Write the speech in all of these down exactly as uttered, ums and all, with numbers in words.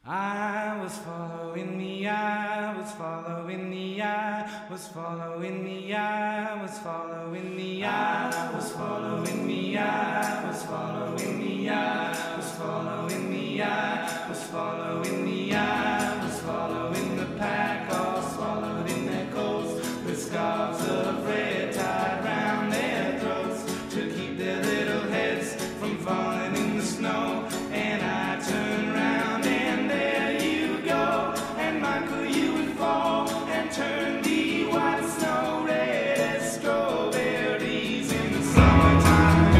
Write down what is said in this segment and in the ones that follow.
I was following the I was following the I was following the I was following the I was following the I was following the I was following the I was following the I was following the pack, all swallowed in their coats, with scarves of red tied round their throats to keep their little heads from falling in the snow. And I turned round and there you go, and Michael, you would fall and turn the white snow red as strawberries in the summertime.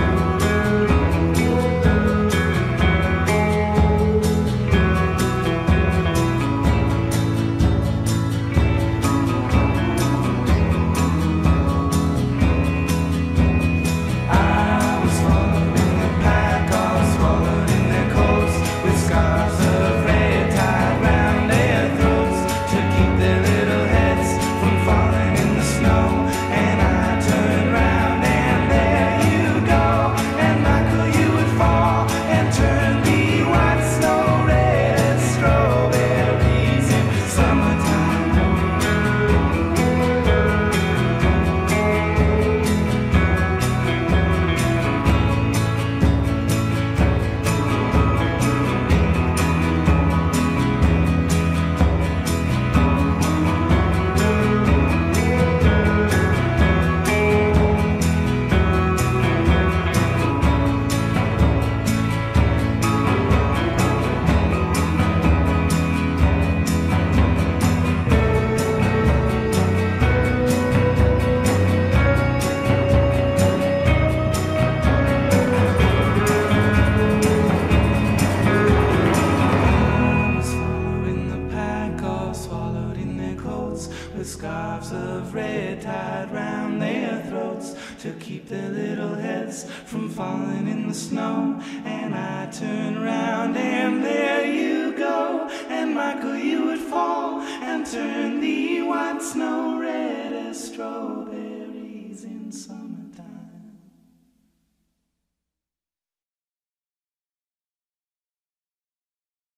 With scarves of red tied round their throats to keep their little heads from falling in the snow. And I turned round and there you go, and Michael, you would fall and turn the white snow red as strawberries in summer.